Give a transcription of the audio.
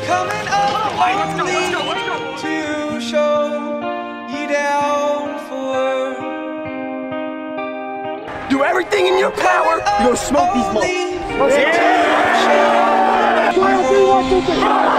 coming up only to show you down for. Do everything in your power. You're gonna smoke these motherfuckers. Yeah.